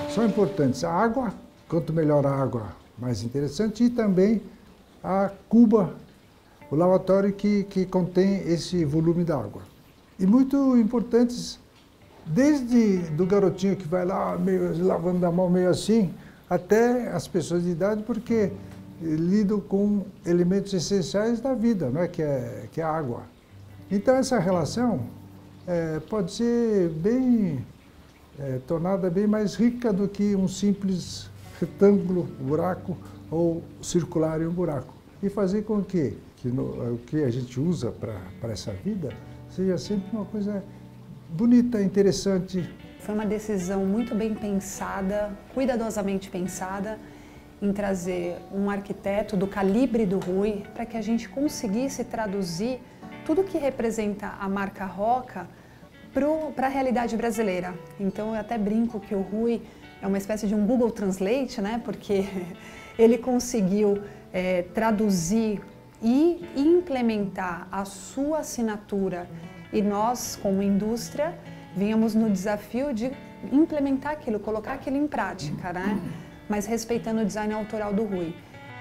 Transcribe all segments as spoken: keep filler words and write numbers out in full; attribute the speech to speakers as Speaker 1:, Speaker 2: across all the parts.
Speaker 1: são importantes. A água, quanto melhor a água, mais interessante, e também a cuba, o lavatório que, que contém esse volume d'água. E muito importantes, desde do garotinho que vai lá meio, lavando a mão meio assim, até as pessoas de idade, porque lidam com elementos essenciais da vida, não é? Que é, que é a água. Então essa relação é, pode ser bem, é, tornada bem mais rica do que um simples retângulo, buraco, ou circular em um buraco. E fazer com que, que no, o que a gente usa para essa vida seja sempre uma coisa bonita, interessante.
Speaker 2: Foi uma decisão muito bem pensada, cuidadosamente pensada, em trazer um arquiteto do calibre do Rui para que a gente conseguisse traduzir tudo que representa a marca Roca para a realidade brasileira. Então eu até brinco que o Rui é uma espécie de um Google Translate, né? Porque ele conseguiu é, traduzir e implementar a sua assinatura, e nós, como indústria, vínhamos no desafio de implementar aquilo, colocar aquilo em prática, né? Mas respeitando o design autoral do Rui.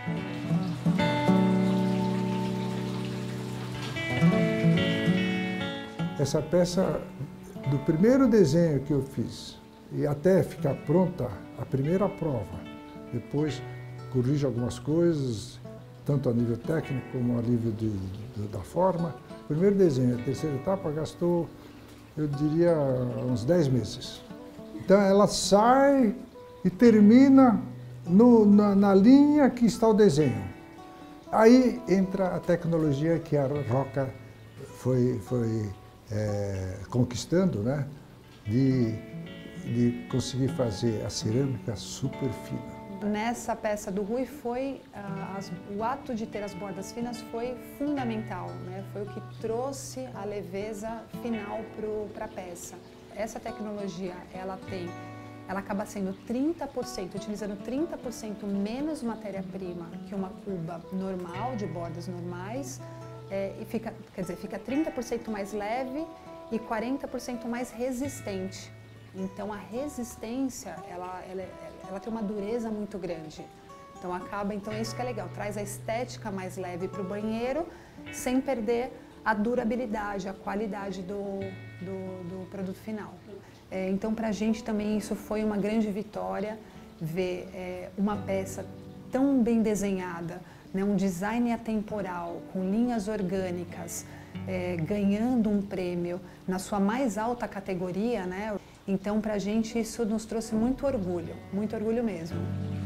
Speaker 1: Essa peça, do primeiro desenho que eu fiz e até ficar pronta a primeira prova, depois corrijo algumas coisas, tanto a nível técnico como a nível de, de, da forma. O primeiro desenho, a terceira etapa, gastou, eu diria, uns dez meses. Então ela sai e termina no, na, na linha que está o desenho. Aí entra a tecnologia que a Roca foi, foi é, conquistando, né? De, de conseguir fazer a cerâmica super fina.
Speaker 2: Nessa peça do Rui, foi, uh, as, o ato de ter as bordas finas foi fundamental, né? Foi o que trouxe a leveza final para a peça. Essa tecnologia, ela tem, ela acaba sendo trinta por cento, utilizando trinta por cento menos matéria-prima que uma cuba normal, de bordas normais, é, e fica, quer dizer, fica trinta por cento mais leve e quarenta por cento mais resistente. Então a resistência, ela, ela, ela tem uma dureza muito grande. Então acaba, então é isso que é legal, traz a estética mais leve para o banheiro, sem perder a durabilidade, a qualidade do, do, do produto final. É, então para a gente também isso foi uma grande vitória, ver é, uma peça tão bem desenhada, né, um design atemporal, com linhas orgânicas, é, ganhando um prêmio na sua mais alta categoria, né? Então, para a gente, isso nos trouxe muito orgulho, muito orgulho mesmo.